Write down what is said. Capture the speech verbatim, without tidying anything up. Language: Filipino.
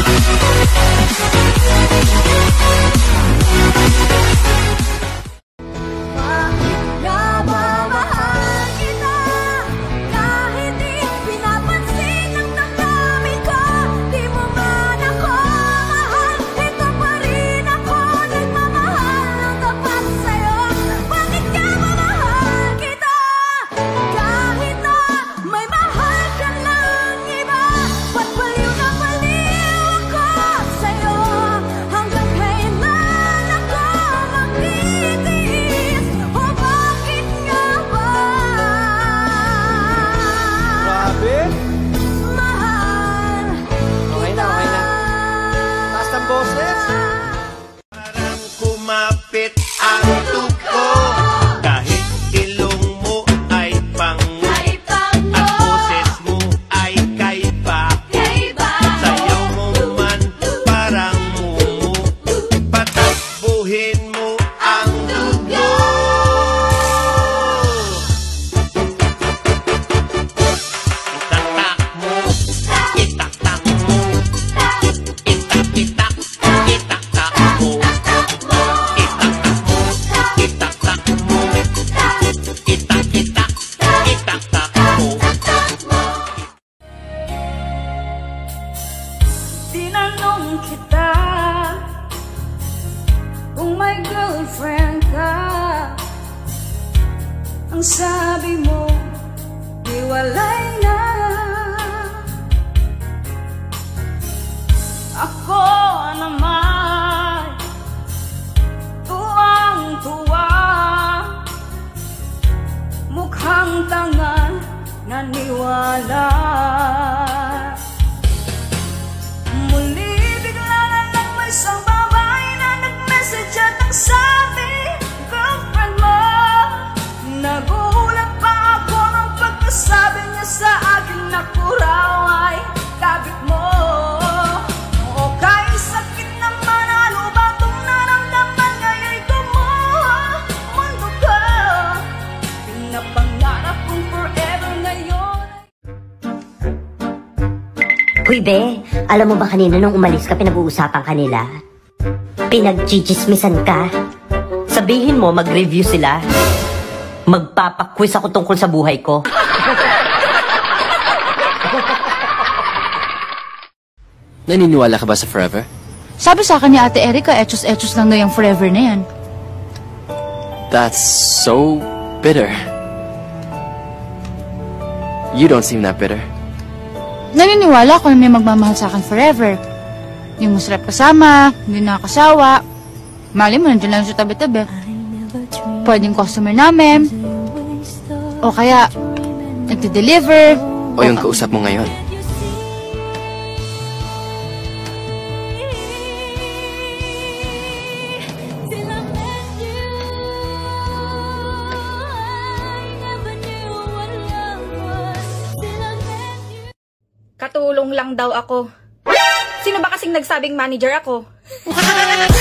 Parang kumapit ang tuko, kahit ilong mo ay pango, at boses mo ay kaiba. Sayaw mo man parang mumu, patakbuhin mo ang dugo. Itatak mo, itatak mo, itak-itak. Tinanong kita kung may girlfriend ka. Ang sabi mo, hiwalay na. Ako naman, tuwang-tuwa, mukhang tanga, naniwala. Muli bigla na lang may isang babae na nag-message at ang sabi, girlfriend mo. Nagulat pa ako ng pagkasabi niya sa akin na kuraw ay kabit mo. O kay sakit naman, ano ba itong naramdaman ngaya'y kumuha mundo ko. Pinapangarap kong forever ngayon. Huy be, alam mo ba kanina nung umalis ka pinag-uusapan kanila? Pinag-chichismisan ka? Sabihin mo mag-review sila. Magpapakwis ako tungkol sa buhay ko. Naniniwala ka ba sa forever? Sabi sa akin ni Ate Erica, etos-etos lang daw yung forever na yan. That's so bitter. You don't seem that bitter. Naniniwala ko na may magmamahal sa akin forever. Yung masarap kasama, hindi nakakasawa. Mali mo, nandiyan lang sa tabi-tabi. Pwedeng customer namin. O kaya, nagde-deliver. O yung kausap mo ngayon. Katulong lang daw ako. Sino ba kasing nagsabing manager ako?